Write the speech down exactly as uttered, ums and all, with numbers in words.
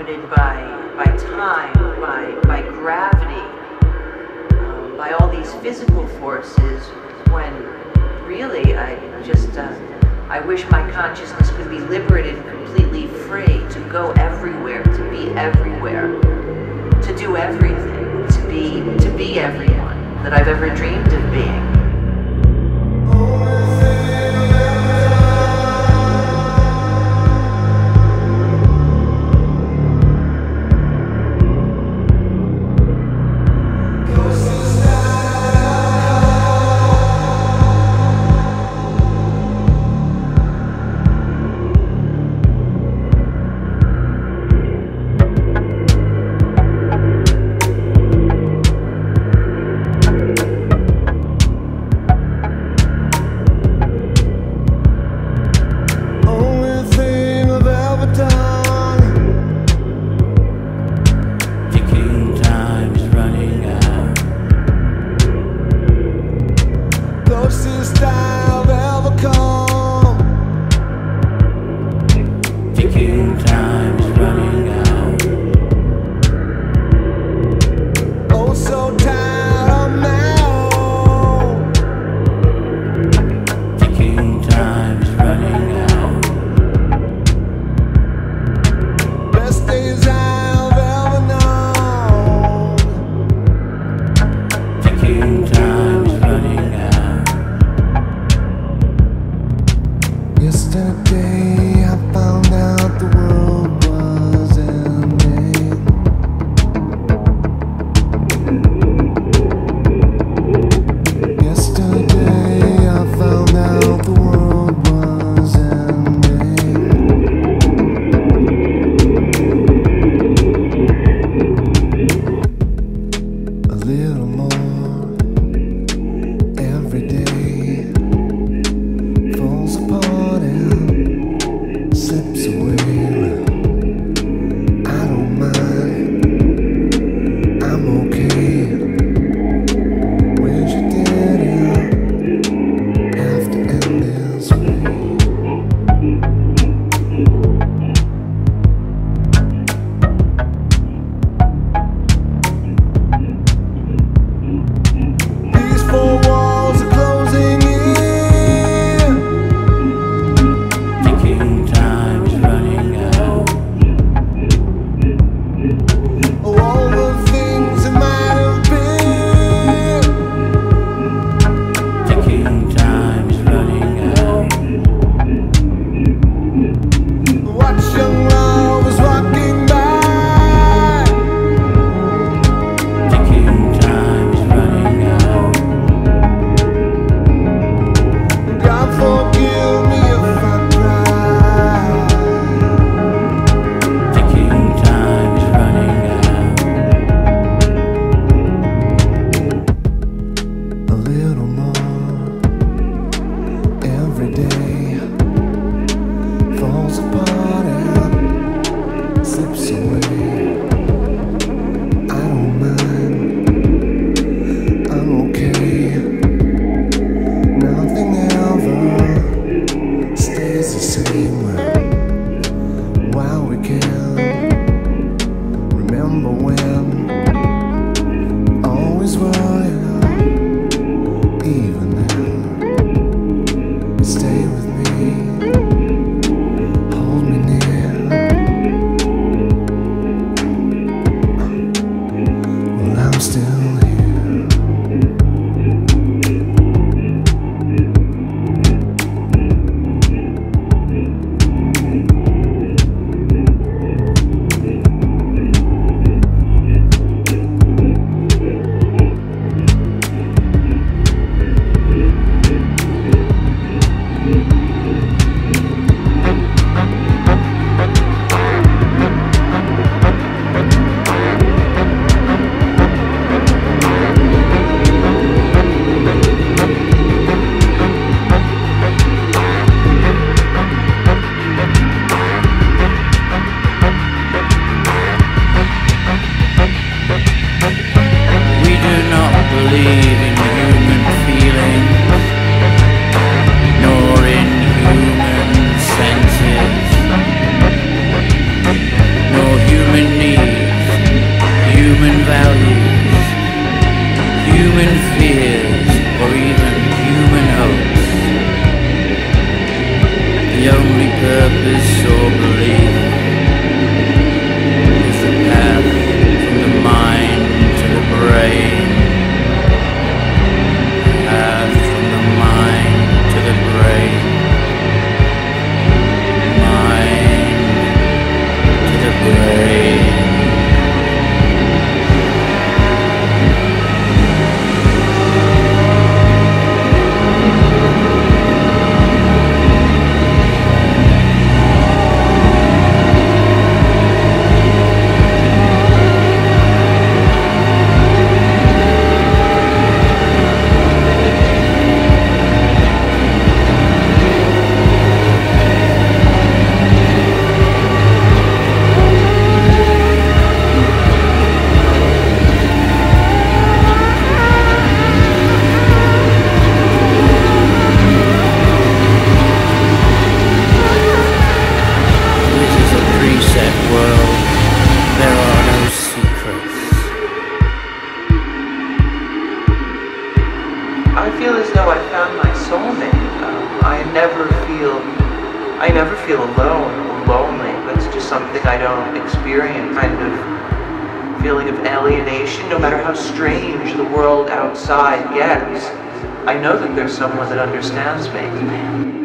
limited by by time, by by gravity, um, by all these physical forces, when really I just uh, I wish my consciousness could be liberated and completely free to go everywhere, to be everywhere, to do everything, to be to be everyone that I've ever dreamed of being. Yesterday I found out the world was ending. Yesterday I found out the world was ending. A little more every day falls apart and slips away. I don't mind, I'm okay. Wish you didn't have to end this way. These four walls are closing in. Ticking time is running out. Oh, all the things that might have been. Ticking time is running out. Watch young lovers walking by. Ticking time is running out. God forgive me if I cry. Ticking time is running out. A little more every day falls apart and slips away. I don't mind, I'm okay. Nothing ever stays the same. While we can remember when, always worrying, even then, stay with me, hold me near. Well, I'm still here. We do not believe in human feelings, nor in human senses, nor human I feel as though I found my soulmate. Um, I never feel, I never feel alone or lonely. That's just something I don't experience. Kind of feeling of alienation, no matter how strange the world outside gets. I know that there's someone that understands me.